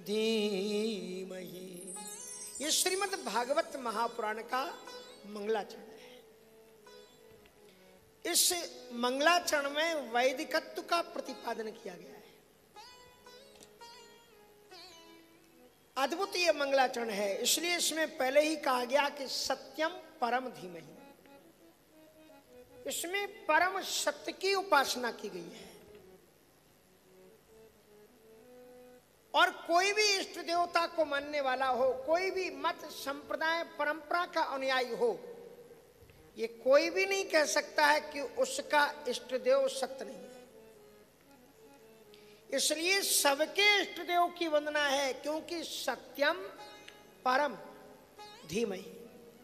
धीमहि। ये श्रीमद् भागवत महापुराण का मंगलाचरण है। इस मंगलाचरण में वैदिकत्व का प्रतिपादन किया गया है। अद्भुत ये मंगलाचरण है, इसलिए इसमें पहले ही कहा गया कि सत्यम परम धीमहि। इसमें परम सत्य की उपासना की गई है। और कोई भी इष्ट देवता को मानने वाला हो, कोई भी मत संप्रदाय परंपरा का अनुयायी हो, ये कोई भी नहीं कह सकता है कि उसका इष्ट देव सत्य नहीं है। इसलिए सबके इष्ट देव की वंदना है, क्योंकि सत्यम परम धीमहि।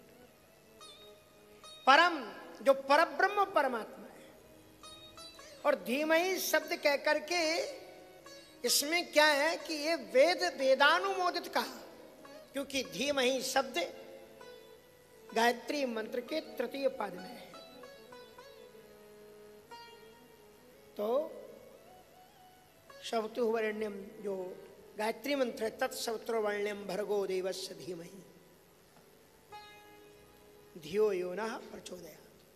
परम जो परब्रह्म परमात्मा है, और धीमहि शब्द कह करके इसमें क्या है कि ये वेद वेदानुमोदित कहा, क्योंकि धीमहि शब्द गायत्री मंत्र के तृतीय पाद में है। तो सवितुर्वरेण्यम जो गायत्री मंत्र है, तत्सवितुर्वरेण्यम भर्गो देवस्य धीमहि धियो यो नः प्रचोदयात्।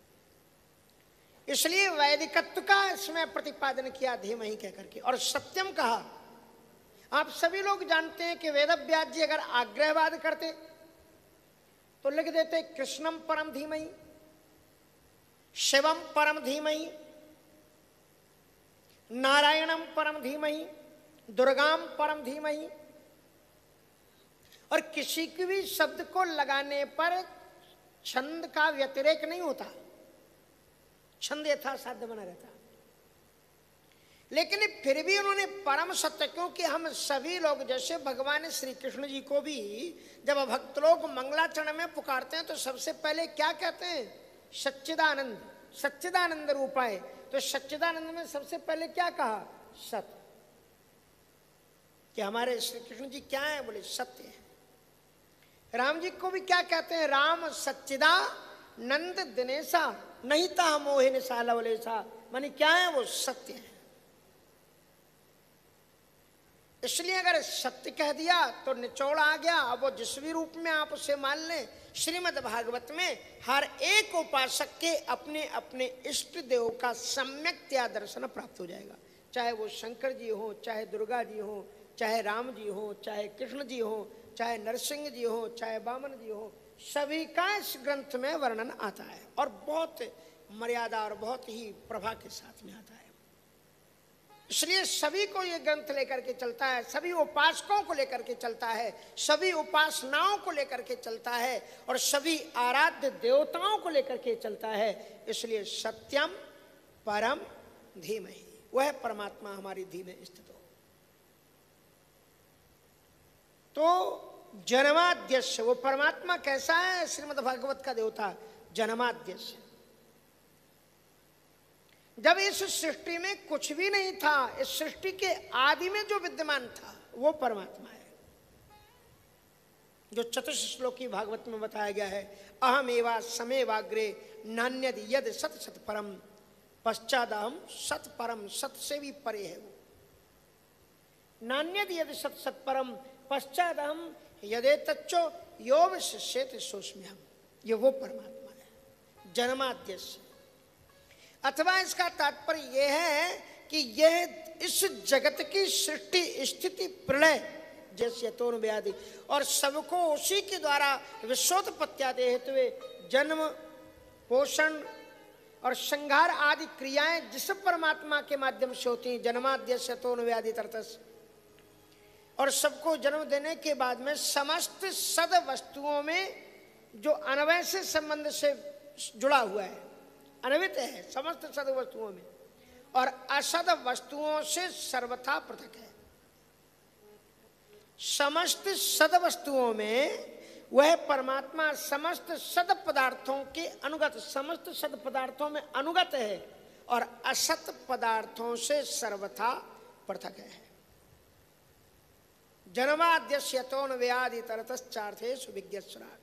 इसलिए वैदिकत्व का इसमें प्रतिपादन किया धीमहि कह करके, और सत्यम कहा। आप सभी लोग जानते हैं कि वेदव्यास जी अगर आग्रहवाद करते तो लिख देते कृष्णम परम धीमहि, शिवम परम धीमहि, नारायणम परम धीमहि, दुर्गाम परम धीमहि। और किसी की भी शब्द को लगाने पर छंद का व्यतिरेक नहीं होता, छंद यथासाध्य बना रहता। लेकिन फिर भी उन्होंने परम सत्य, क्योंकि हम सभी लोग जैसे भगवान श्री कृष्ण जी को भी जब भक्त लोग मंगलाचरण में पुकारते हैं तो सबसे पहले क्या कहते हैं? सच्चिदानंद, सच्चिदानंद रूपाय। तो सच्चिदानंद में सबसे पहले क्या कहा? सत्य। कि हमारे श्री कृष्ण जी क्या है? बोले सत्य है। राम जी को भी क्या कहते हैं? राम सच्चिदानंद दिनेशा नहीं था मोहिन सालवलेसा। माने क्या है? वो सत्य है। इसलिए अगर सत्य कह दिया तो निचोड़ आ गया। अब वो जिस भी रूप में आप उसे मान लें, श्रीमद् भागवत में हर एक उपासक के अपने अपने इष्ट देव का सम्यक्तया दर्शन प्राप्त हो जाएगा। चाहे वो शंकर जी हो, चाहे दुर्गा जी हो, चाहे राम जी हो, चाहे कृष्ण जी हो, चाहे नरसिंह जी हो, चाहे वामन जी हो, सभी का इस ग्रंथ में वर्णन आता है और बहुत मर्यादा और बहुत ही प्रभा के साथ में आता है। इसलिए सभी को ये ग्रंथ लेकर के चलता है, सभी उपासकों को लेकर के चलता है, सभी उपासनाओं को लेकर के चलता है और सभी आराध्य देवताओं को लेकर के चलता है। इसलिए सत्यम परम धीमहि, वह परमात्मा हमारी धी में स्थित हो। तो जन्माद्यस्य, वो परमात्मा कैसा है? श्रीमद् भागवत का देवता जन्माद्यस्य। जब इस सृष्टि में कुछ भी नहीं था, इस सृष्टि के आदि में जो विद्यमान था वो परमात्मा है, जो चतुश्लोकी भागवत में बताया गया है। अहम एवा समेवाग्रे नान्यद यद सत सत परम पश्चादहम सत परम। सत से भी परे है वो। नान्यद यद सत सत परम पश्चादहम यदे तच्चो यो विशिष्यते सोस्म्यहम्। ये वो परमात्मा है जन्माद्यस्य। अथवा इसका तात्पर्य यह है कि यह इस जगत की सृष्टि स्थिति प्रलय जैसे यतोन व्याधि और सबको उसी के द्वारा विश्वोत्पत्त्यादि हेतु जन्म पोषण और संहार आदि क्रियाएं जिस परमात्मा के माध्यम से होती हैं, जन्माद्यस्य यतोन व्याधि तर्तस, और सबको जन्म देने के बाद में समस्त सद वस्तुओं में जो अन्वय से संबंध से जुड़ा हुआ है, अन्वित है समस्त सद वस्तुओं में, और असद वस्तुओं से सर्वथा पृथक है। समस्त सद वस्तुओं में वह परमात्मा समस्त सद पदार्थों के अनुगत, समस्त सद पदार्थों में अनुगत है और असत पदार्थों से सर्वथा पृथक है। जन्माद्यस्य यतोन व्याधि तरतश्चार्थेषु विज्ञस्वराट्।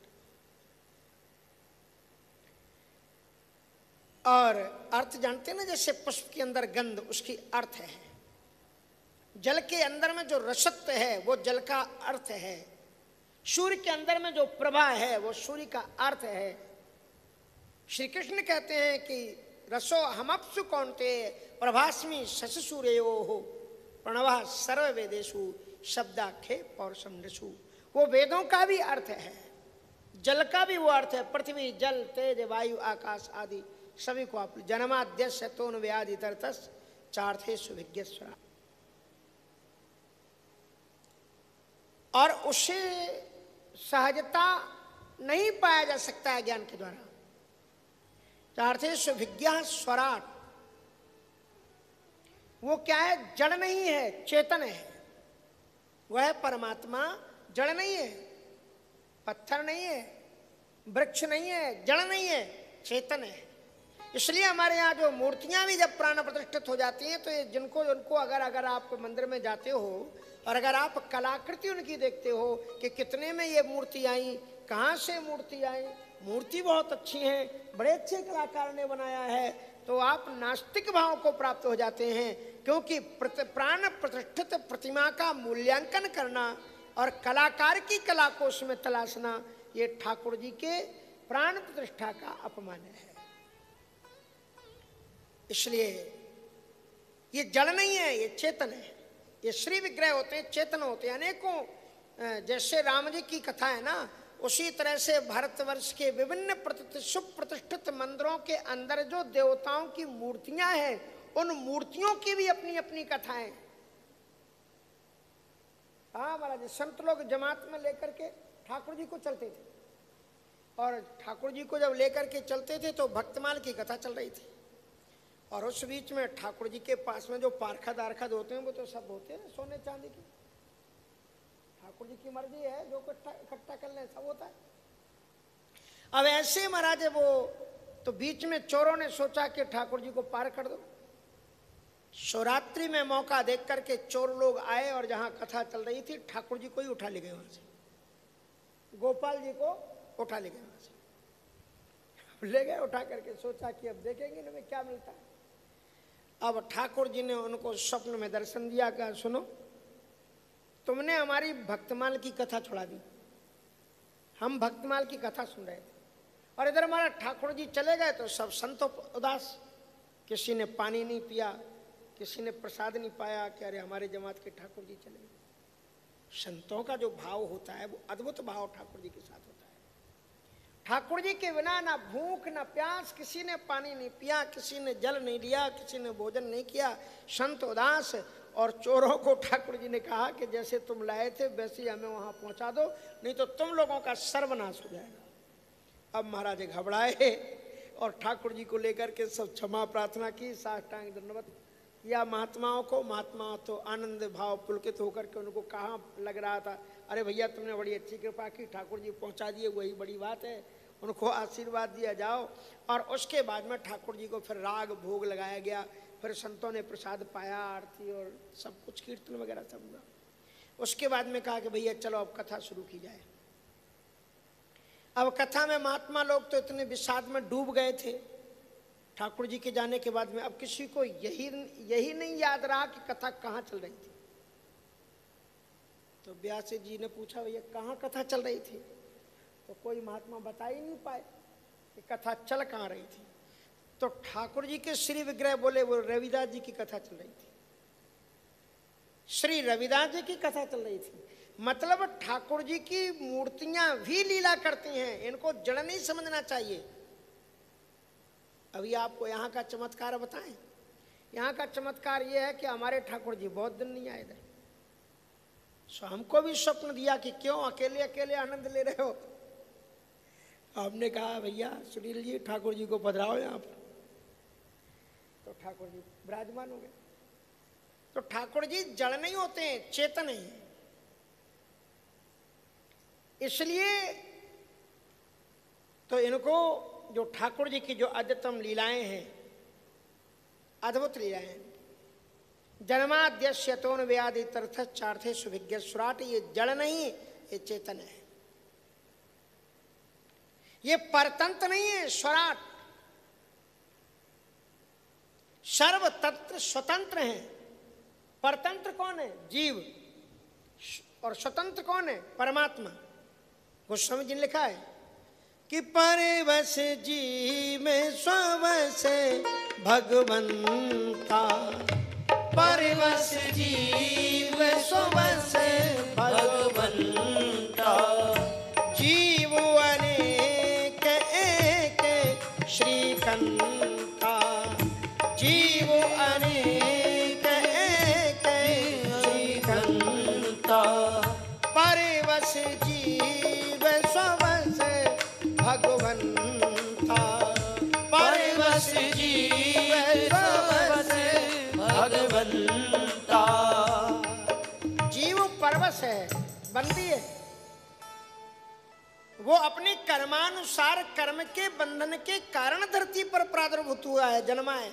और अर्थ जानते ना, जैसे पुष्प के अंदर गंध, उसकी अर्थ है। जल के अंदर में जो रसत्व है वो जल का अर्थ है, सूर्य के अंदर में जो प्रभा है वो सूर्य का अर्थ है। श्री कृष्ण कहते हैं कि रसो हमअप्सु कौन्तेय प्रभास्मि शशि सूर्योः प्रणवः सर्व वेदेषु शब्दाख्ये पौरुषं नृषु। वो वेदों का भी अर्थ है, जल का भी वो अर्थ है। पृथ्वी जल तेज वायु आकाश आदि सभी को आप जन्माद्यस्य तोन व्याधि तरतस चार्थेषु विज्ञस्वरा। और उसे सहजता नहीं पाया जा सकता है ज्ञान के द्वारा। चार्थेषु विज्ञा स्वराट, वो क्या है? जड़ नहीं है, चेतन है। वह परमात्मा जड़ नहीं है, पत्थर नहीं है, वृक्ष नहीं है, जड़ नहीं है, चेतन है। इसलिए हमारे यहाँ जो मूर्तियां भी जब प्राण प्रतिष्ठित हो जाती हैं तो ये उनको अगर आप मंदिर में जाते हो और अगर आप कलाकृति उनकी देखते हो कि कितने में ये मूर्ति आई, कहाँ से मूर्ति आई, मूर्ति बहुत अच्छी है, बड़े अच्छे कलाकार ने बनाया है, तो आप नास्तिक भाव को प्राप्त हो जाते हैं। क्योंकि प्राण प्रतिष्ठित प्रतिमा का मूल्यांकन करना और कलाकार की कला को उसमें तलाशना, ये ठाकुर जी के प्राण प्रतिष्ठा का अपमान है। इसलिए ये जड़ नहीं है, ये चेतन है। ये श्री विग्रह होते हैं, चेतन होते हैं। अनेकों, जैसे राम जी की कथा है ना, उसी तरह से भारतवर्ष के विभिन्न सुप्रतिष्ठित मंदिरों के अंदर जो देवताओं की मूर्तियां हैं, उन मूर्तियों की भी अपनी अपनी कथाएं। हाँ महाराज, संत लोग जमात में लेकर के ठाकुर जी को चलते थे, और ठाकुर जी को जब लेकर के चलते थे तो भक्तमाल की कथा चल रही थी, और उस बीच में ठाकुर जी के पास में जो पारखद आरखद होते हैं वो तो सब होते हैं सोने चांदी की। ठाकुर जी की मर्जी है, जो इकट्ठा कर लें सब होता है। अब ऐसे महाराज वो तो बीच में चोरों ने सोचा कि ठाकुर जी को पार कर दो। शिवरात्रि में मौका देख करके चोर लोग आए और जहां कथा चल रही थी ठाकुर जी को ही उठा ले गए वहां से, गोपाल जी को उठा ले गए वहां से, ले गए उठा करके। सोचा कि अब देखेंगे इनमें क्या मिलता है। अब ठाकुर जी ने उनको स्वप्न में दर्शन दिया, कहा सुनो, तुमने हमारी भक्तमाल की कथा छुड़ा दी। हम भक्तमाल की कथा सुन रहे थे और इधर हमारा ठाकुर जी चले गए तो सब संत उदास, किसी ने पानी नहीं पिया, किसी ने प्रसाद नहीं पाया कि अरे हमारे जमात के ठाकुर जी चले गए। संतों का जो भाव होता है वो अद्भुत भाव ठाकुर जी के साथ होता है। ठाकुर जी के बिना ना भूख ना प्यास, किसी ने पानी नहीं पिया, किसी ने जल नहीं लिया, किसी ने भोजन नहीं किया, संत उदास। और चोरों को ठाकुर जी ने कहा कि जैसे तुम लाए थे वैसे ही हमें वहां पहुंचा दो, नहीं तो तुम लोगों का सर्वनाश हो जाएगा। अब महाराज घबराए और ठाकुर जी को लेकर के सब क्षमा प्रार्थना की, साष्टांग दंडवत किया महात्माओं को। महात्मा तो आनंद भाव पुलकित होकर के उनको कहाँ लग रहा था, अरे भैया तुमने बड़ी अच्छी कृपा की, ठाकुर जी पहुंचा दिए, वही बड़ी बात है। उनको आशीर्वाद दिया जाओ। और उसके बाद में ठाकुर जी को फिर राग भोग लगाया गया, फिर संतों ने प्रसाद पाया, आरती और सब कुछ कीर्तन वगैरह सब हुआ। उसके बाद में कहा कि भैया चलो अब कथा शुरू की जाए। अब कथा में महात्मा लोग तो इतने विषाद में डूब गए थे ठाकुर जी के जाने के बाद में, अब किसी को यही नहीं याद रहा कि कथा कहाँ चल रही थी। तो व्यास जी ने पूछा भैया कहाँ कथा चल रही थी, तो कोई महात्मा बता ही नहीं पाए कि कथा चल कहाँ रही थी। तो ठाकुर जी के श्री विग्रह बोले वो रविदास जी की कथा चल रही थी, श्री रविदास जी की कथा चल रही थी। मतलब ठाकुर जी की मूर्तियां भी लीला करती हैं, इनको जड़ नहीं समझना चाहिए। अभी आपको यहाँ का चमत्कार बताएं। यहाँ का चमत्कार ये है कि हमारे ठाकुर जी बहुत दिन नहीं आए थे, सो हमको भी स्वप्न दिया कि क्यों अकेले अकेले आनंद ले रहे हो। हमने कहा भैया सुनील जी ठाकुर जी को पधराओ यहाँ पर, तो ठाकुर जी विराजमान हो गए। तो ठाकुर जी जड़ नहीं होते हैं, चेतन हैं। इसलिए तो इनको जो ठाकुर जी की जो अद्यतम लीलाएं हैं, अद्भुत लीलाएं हैं। जन्माद्यस्य तोन व्याधि तर्थ चार्थे सुविज्ञ सुराट, ये जड़ नहीं ये चेतन है, ये परतंत्र नहीं है, स्वराट सर्वतंत्र स्वतंत्र हैं। परतंत्र कौन है? जीव। और स्वतंत्र कौन है? परमात्मा। गोस्वामी जी ने लिखा है कि परवश जीव स्ववश भगवंता, परवश जीव स्ववश भगवंता, जीव अनेक एक श्रीकंता, जीव अनेक एक श्रीकंता, परवश जीव स्ववश भगवंता, परवश जीव स्ववश भगवंता। जीव परवश है, बंदी है, वो अपने कर्मानुसार कर्म के बंधन के कारण धरती पर प्रादुर्भूत हुआ है, जन्मा है।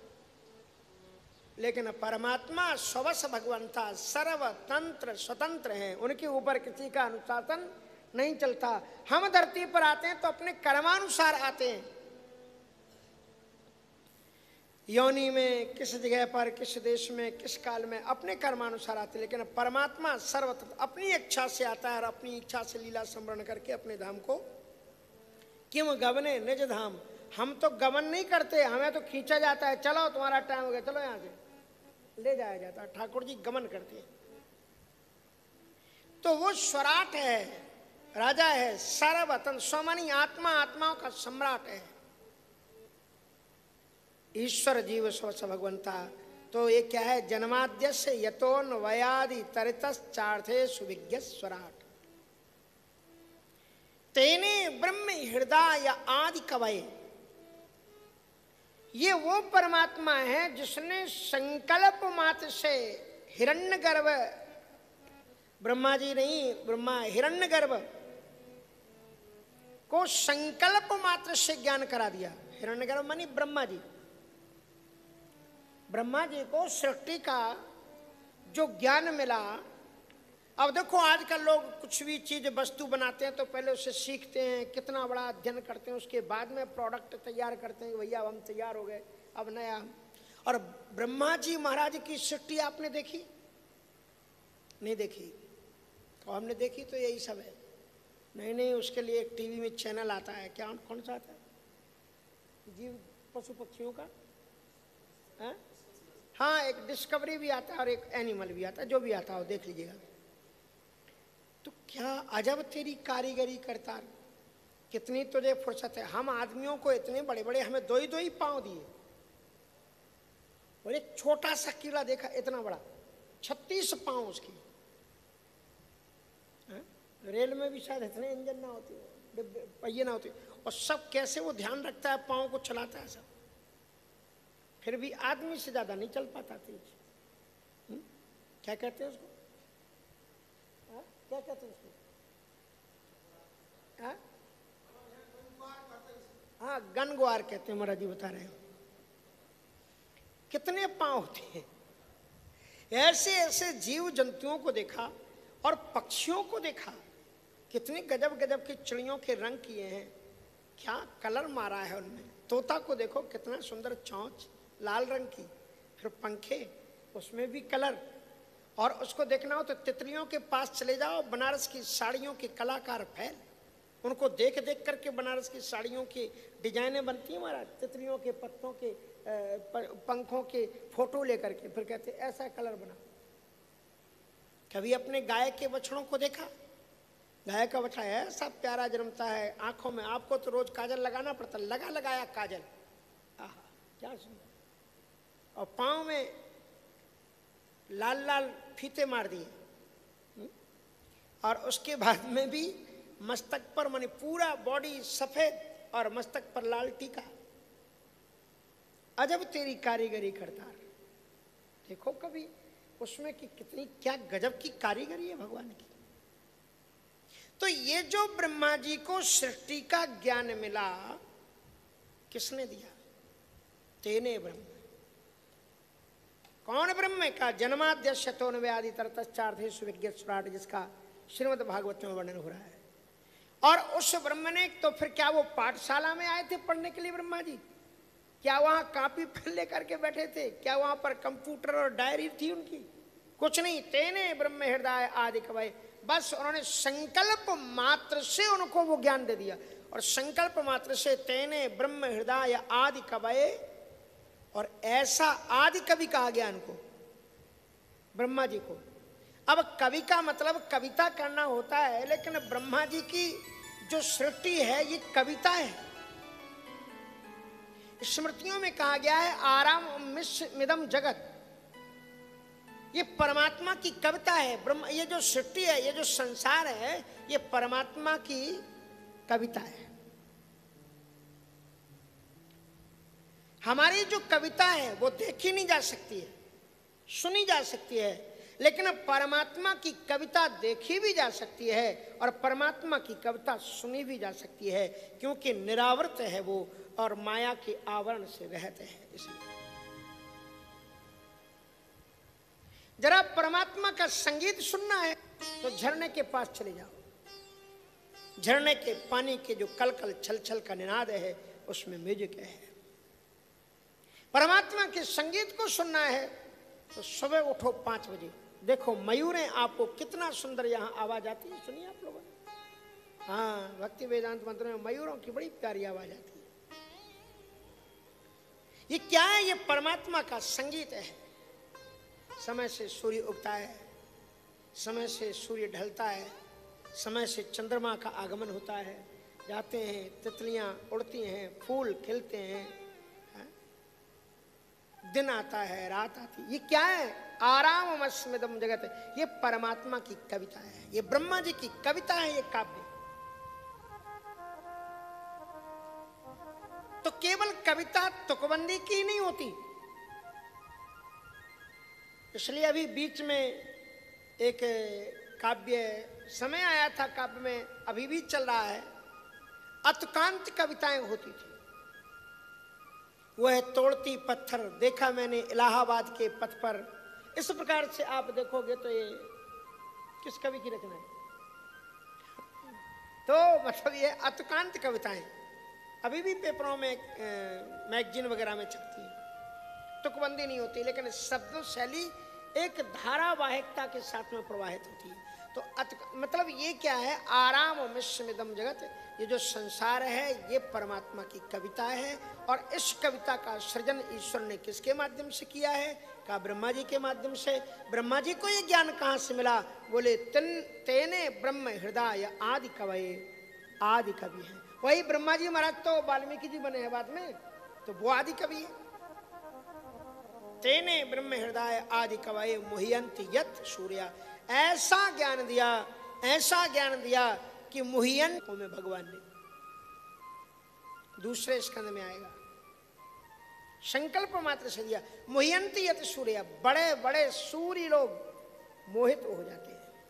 लेकिन परमात्मा स्ववश भगवंता, सर्वतंत्र स्वतंत्र हैं, उनके ऊपर किसी का अनुशासन नहीं चलता। हम धरती पर आते हैं तो अपने कर्मानुसार आते हैं, योनि में, किस जगह पर, किस देश में, किस काल में, अपने कर्मानुसार आते। लेकिन परमात्मा सर्वत्र अपनी इच्छा से आता है और अपनी इच्छा से लीला संवरण करके अपने धाम को, किम गवने निज धाम, हम तो गमन नहीं करते, हमें तो खींचा जाता है, चलो तुम्हारा टाइम हो गया, चलो यहां से ले जाया जाता है। ठाकुर जी गमन करते हैं। तो वो स्वराट है, राजा है, सर्वतन स्वमानी आत्मा, आत्माओं का सम्राट है, ईश्वर जीव स्वस भगवंता। तो ये क्या है? जन्माद्यस्य यतोन वयादि तरितश्चार्थे सुविज्ञ स्वराट, तेने ब्रह्म हृदय आदि कवये। ये वो परमात्मा है जिसने संकल्प मात्र से हिरण्यगर्भ, ब्रह्मा जी नहीं, ब्रह्मा हिरण्यगर्भ को संकल्प मात्र से ज्ञान करा दिया। हिरण्यगर्भ मानी ब्रह्मा जी। ब्रह्मा जी को सृष्टि का जो ज्ञान मिला, अब देखो आजकल लोग कुछ भी चीज वस्तु बनाते हैं तो पहले उसे सीखते हैं, कितना बड़ा अध्ययन करते हैं, उसके बाद में प्रोडक्ट तैयार करते हैं कि भैया अब हम तैयार हो गए, अब नया। और ब्रह्मा जी महाराज की सृष्टि आपने देखी? नहीं देखी। और हमने देखी तो यही सब है। नहीं, उसके लिए एक टीवी में चैनल आता है, क्या कौन सा आता है? जीव पशु पक्षियों का है? हाँ, एक डिस्कवरी भी आता है और एक एनिमल भी आता है, जो भी आता है वो देख लीजिएगा। तो क्या अजब तेरी कारीगरी करता, कितनी तुझे फुर्सत है। हम आदमियों को इतने बड़े बड़े, हमें दो ही पांव दिए, और एक छोटा सा कीड़ा देखा इतना बड़ा, 36 पांव उसकी। रेल में भी शायद इतने इंजन ना होते, पहिए ना होते, और सब कैसे वो ध्यान रखता है, पांव को चलाता है सब, फिर भी आदमी से ज्यादा नहीं चल पाता तेज। क्या कहते हैं उसको? क्या कहते हैं उसको? हाँ, गनग्वार कहते हैं, महाराज जी बता रहे हैं। कितने पांव होते हैं। ऐसे ऐसे जीव जंतुओं को देखा और पक्षियों को देखा, कितनी गजब गजब की चिड़ियों के रंग किए हैं, क्या कलर मारा है उनमें। तोता को देखो, कितना सुंदर चोंच लाल रंग की, फिर पंखे उसमें भी कलर। और उसको देखना हो तो तितलियों के पास चले जाओ, बनारस की साड़ियों के कलाकार फैल, उनको देख देख करके बनारस की साड़ियों की डिजाइनें बनती हैं महाराज, तितलियों के पत्तों के पंखों के फोटो लेकर के, फिर कहते ऐसा कलर बना। कभी अपने गाय के बछड़ों को देखा? गाय का बछड़ा ऐसा प्यारा जन्मता है, आंखों में आपको तो रोज काजल लगाना पड़ता, लगा लगाया काजल, आहा क्या सुंदर। और पांव में लाल लाल फीते मार दिए, और उसके बाद में भी मस्तक पर, माने पूरा बॉडी सफेद और मस्तक पर लाल टीका। अजब तेरी कारीगरी करतार। देखो कभी उसमें कि कितनी क्या गजब की कारीगरी है भगवान की। तो ये जो ब्रह्मा जी को सृष्टि का ज्ञान मिला, किसने दिया? तेने ब्रह्म। कौन ब्रह्म का? जन्माद्यशतोन्वयादि तरतश्चार्थे सुविज्ञ स्वराट, जिसका श्रीमद् भागवत में वर्णन हो रहा है। और उस ब्रह्म ने तो फिर क्या वो पाठशाला में आए थे पढ़ने के लिए ब्रह्मा जी? क्या वहां कॉपी पेन लेकर के बैठे थे? क्या वहां पर कंप्यूटर और डायरी थी उनकी? कुछ नहीं। तेने ब्रह्म हृदय आदि कवये, बस उन्होंने संकल्प मात्र से उनको वो ज्ञान दे दिया। और संकल्प मात्र से तेने ब्रह्म हृदय आदि कवये, और ऐसा आदि कवि कहा गया उनको, ब्रह्मा जी को। अब कवि का मतलब कविता करना होता है, लेकिन ब्रह्मा जी की जो सृष्टि है ये कविता है। स्मृतियों में कहा गया है आराम मिदम जगत, ये परमात्मा की कविता है। ब्रह्म, ये जो सृष्टि है, ये जो संसार है, ये परमात्मा की कविता है। हमारी जो कविता है वो देखी नहीं जा सकती है, सुनी जा सकती है, लेकिन परमात्मा की कविता देखी भी जा सकती है और परमात्मा की कविता सुनी भी जा सकती है, क्योंकि निरावृत है वो और माया के आवरण से रहते हैं। इसलिए जरा परमात्मा का संगीत सुनना है तो झरने के पास चले जाओ। झरने के पानी के जो कलकल छल छल का निनाद है उसमें म्यूजिक है। परमात्मा के संगीत को सुनना है तो सुबह उठो 5 बजे, देखो मयूरें आपको कितना सुंदर यहाँ आवाज आती है, सुनिए आप लोगों ने। हाँ, भक्ति वेदांत मंत्र में मयूरों की बड़ी प्यारी आवाज आती है। ये क्या है? ये परमात्मा का संगीत है। समय से सूर्य उगता है, समय से सूर्य ढलता है, समय से चंद्रमा का आगमन होता है, जाते हैं, तितलियां उड़ती हैं, फूल खिलते हैं, दिन आता है, रात आती है। ये क्या है? आराम स्मिदम जगत, ये परमात्मा की कविता है, ये ब्रह्मा जी की कविता है, ये काव्य। तो केवल कविता तुकबंदी की नहीं होती। इसलिए अभी बीच में एक काव्य समय आया था, काव्य में अभी भी चल रहा है, अतुकांत कविताएं होती थी। वह तोड़ती पत्थर देखा मैंने इलाहाबाद के पथ पर। इस प्रकार से आप देखोगे तो ये किस कवि की रचना है? तो मतलब ये अतुकांत कविताएं अभी भी पेपरों में, मैगजीन वगैरह में छपती है। तुकबंदी नहीं होती, लेकिन शब्द शैली एक धारावाहिकता के साथ में प्रवाहित होती है। तो मतलब ये क्या है? आराम मिश्रमिदम जगत, ये जो संसार है ये परमात्मा की कविता है। और इस कविता का सृजन ईश्वर ने किसके माध्यम से किया है? का ब्रह्मा जी के माध्यम से। ब्रह्मा जी को ये ज्ञान कहाँ से मिला? बोले तेने ब्रह्म हृदय आदि कवये, आदि कवि है। वही ब्रह्मा जी महाराज तो वाल्मीकि जी बने हैं बाद में, तो वो आदि कवि है। तेने ब्रह्म हृदय आदि कवये मुह्यन्ति यत् सूर्या, ऐसा ज्ञान दिया, ऐसा ज्ञान दिया कि मुह्यन में भगवान ने दूसरे स्कंद में आएगा, संकल्प मात्र से दिया। मुह्यन्ति यत् सूर्या, बड़े बड़े सूर्य लोग मोहित हो जाते हैं।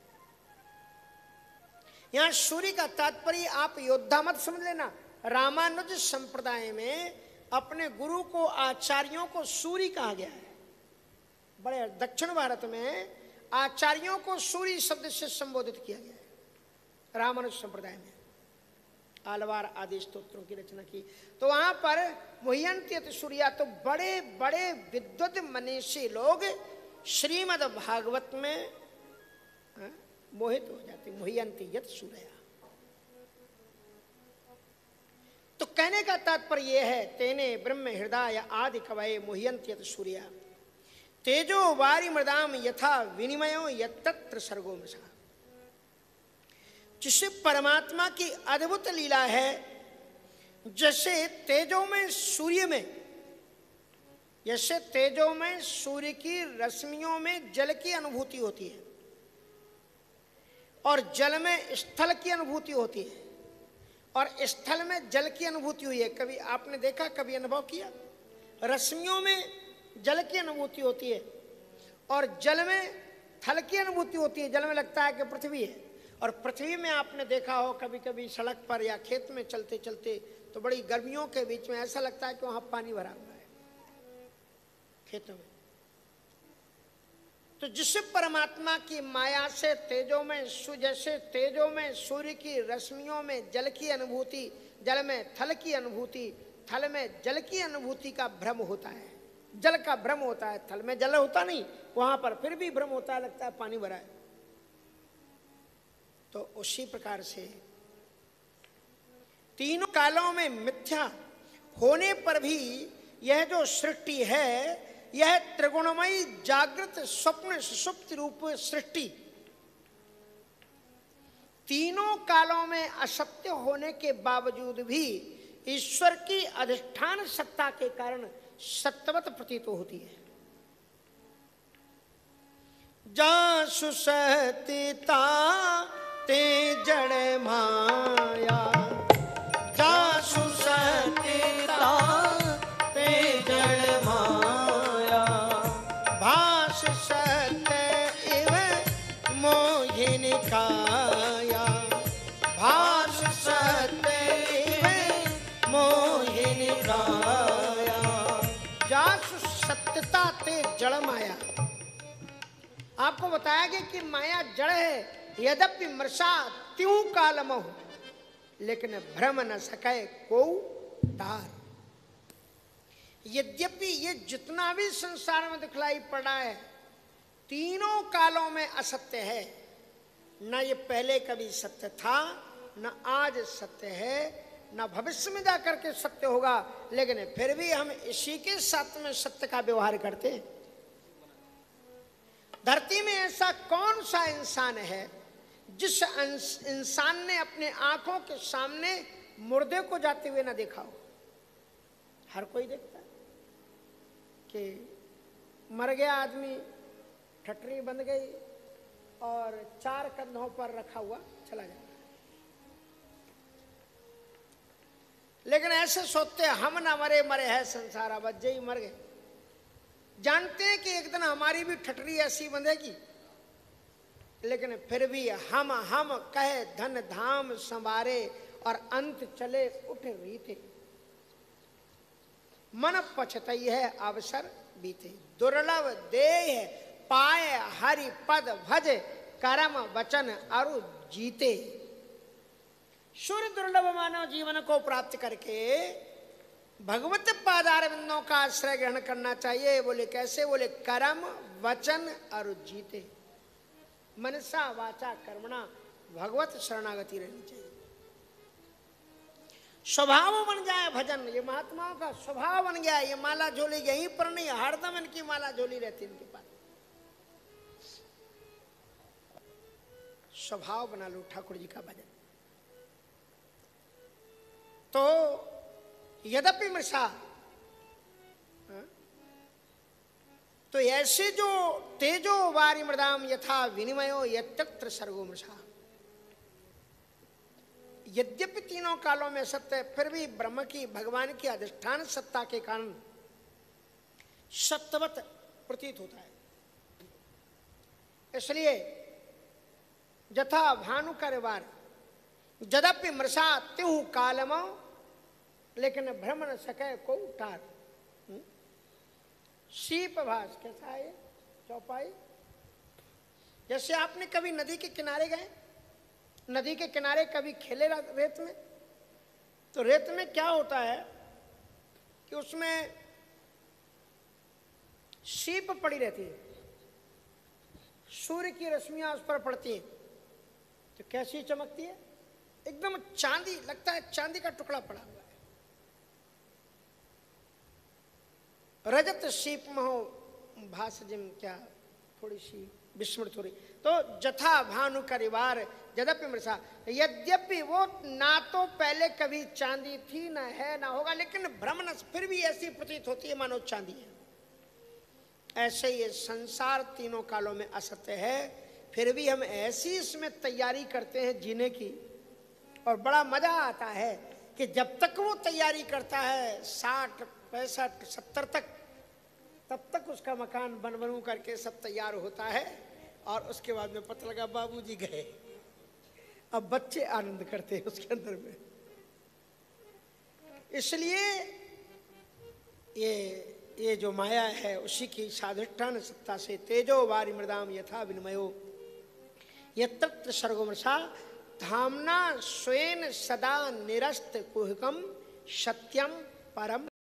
यहां सूर्य का तात्पर्य आप योद्धा मत समझ लेना। रामानुज संप्रदाय में अपने गुरु को, आचार्यों को सूर्य कहा गया है। बड़े दक्षिण भारत में आचार्यों को सूर्य शब्द से संबोधित किया गया है। रामानुज संप्रदाय में आलवार आदि स्तोत्रों की रचना की, तो वहां पर मुह्यन्ति सूर्या, तो बड़े बड़े विद्वत मनीषी लोग श्रीमद् भागवत में मोहित हो जाते। मुह्यन्ति यत् सूर्या, तो कहने का तात्पर्य यह है, तेने ब्रह्म हृदय आदि कवये मुह्यन्ति यत् सूर्या, तेजो वारी मृदाम यथा विनिमयो यत्तत्र सर्गो मसा। जिससे परमात्मा की अद्भुत लीला है, जैसे तेजो में सूर्य में, जैसे तेजो में सूर्य की रश्मियों में जल की अनुभूति होती है और जल में स्थल की अनुभूति होती है, और स्थल में जल की अनुभूति हुई है। कभी आपने देखा, कभी अनुभव किया? रश्मियों में जल की अनुभूति होती है और जल में थल की अनुभूति होती है। जल में लगता है कि पृथ्वी है, और पृथ्वी में आपने देखा हो कभी कभी सड़क पर या खेत में चलते चलते, तो बड़ी गर्मियों के बीच में ऐसा लगता है कि वहां पानी भरा हुआ है खेतों में। तो जिस परमात्मा की माया से तेजो में, जैसे तेजो में सूर्य की रश्मियों में जल की अनुभूति, जल में थल की अनुभूति, थल में जल की अनुभूति का भ्रम होता है, जल का भ्रम होता है, थल में जल होता नहीं, वहां पर फिर भी भ्रम होता है, लगता है पानी भरा है। तो उसी प्रकार से तीनों कालों में मिथ्या होने पर भी यह जो सृष्टि है, यह त्रिगुणमयी जागृत स्वप्न सुषुप्ति रूप सृष्टि तीनों कालों में असत्य होने के बावजूद भी ईश्वर की अधिष्ठान सत्ता के कारण सत्यवत प्रतीत होती है। जासु सत्यता ते जड़ माया, जासु सत्यता ते जड़ माया, भास सत्य इव मोहिनी काया, भास सत्य इव मोहिनी काया, जासु सत्यता ते जड़ माया। आपको बताया गया कि माया जड़ है, यद्यपि मृषा त्यों कालमहु, लेकिन भ्रम न सके को तार। यद्यपि ये जितना भी संसार में दिखलाई पड़ रहा है, तीनों कालों में असत्य है। न ये पहले कभी सत्य था, न आज सत्य है, न भविष्य में जाकर के सत्य होगा, लेकिन फिर भी हम इसी के साथ में सत्य का व्यवहार करते हैं। धरती में ऐसा कौन सा इंसान है जिस इंसान ने अपने आंखों के सामने मुर्दे को जाते हुए ना देखा हो? हर कोई देखता है कि मर गया आदमी, ठटरी बंध गई और 4 कंधों पर रखा हुआ चला जाता है। लेकिन ऐसे सोचते हम ना मरे, मरे है संसार, अब ही मर गए। जानते हैं कि एक दिन हमारी भी ठटरी ऐसी बंधेगी, लेकिन फिर भी हम कहे धन धाम संवारे और अंत चले उठ रीते, मन पछतई है अवसर बीते, दुर्लभ देह पाए हरि पद भज, कर्म वचन अरु जीते। सूर्य दुर्लभ मानव जीवन को प्राप्त करके भगवत पादारविंदों का आश्रय ग्रहण करना चाहिए। बोले कैसे? बोले कर्म वचन और जीते, मनसा वाचा कर्मणा भगवत शरणागति रहनी चाहिए। स्वभाव बन जाए भजन, ये महात्माओं का स्वभाव बन गया। ये माला झोली यहीं पर नहीं, हरदम इनकी माला झोली रहती इनके पास। स्वभाव बना लो ठाकुर जी का भजन। तो यद्यपि मृषा, तो ऐसे जो तेजो वारी मृदाम यथा विनिमयो यत्र सर्गो मृषा, यद्यपि तीनों कालों में सत्य, फिर भी ब्रह्म की, भगवान की अधिष्ठान सत्ता के कारण सत्यवत प्रतीत होता है। इसलिए यथा भानु करवार यद्यपि मृषा त्यों कालमो, लेकिन भ्रम न सके को टार। शीप भास कैसा है? चौपाई। जैसे आपने कभी नदी के किनारे गए, नदी के किनारे कभी खेले रेत में, तो रेत में क्या होता है कि उसमें शीप पड़ी रहती है, सूर्य की रश्मियां उस पर पड़ती हैं, तो कैसी चमकती है? एकदम चांदी लगता है, चांदी का टुकड़ा पड़ा हुआ है। रजत शीप महो भाषजिम, क्या थोड़ी सी विस्मृत हो रही। तो जथा भानु करिवार यद्यपि मृषा, यद्यपि वो ना तो पहले कभी चांदी थी, ना है, ना होगा, लेकिन भ्रम न, फिर भी ऐसी प्रतीत होती है मानो चांदी है। ऐसे ये संसार तीनों कालों में असत्य है, फिर भी हम ऐसी इसमें तैयारी करते हैं जीने की, और बड़ा मजा आता है कि जब तक वो तैयारी करता है 60, 65, 70 तक, तब तक उसका मकान बन बनू करके सब तैयार होता है, और उसके बाद में पता लगा बाबूजी गए, अब बच्चे आनंद करते हैं उसके अंदर में। इसलिए ये जो माया है उसी की साधिष्ठान सत्ता से तेजो वारी मृदाम यथा विनिमयो यत्र सर्गोमृषा धामना स्वेन सदा निरस्त कुहकम सत्यम परम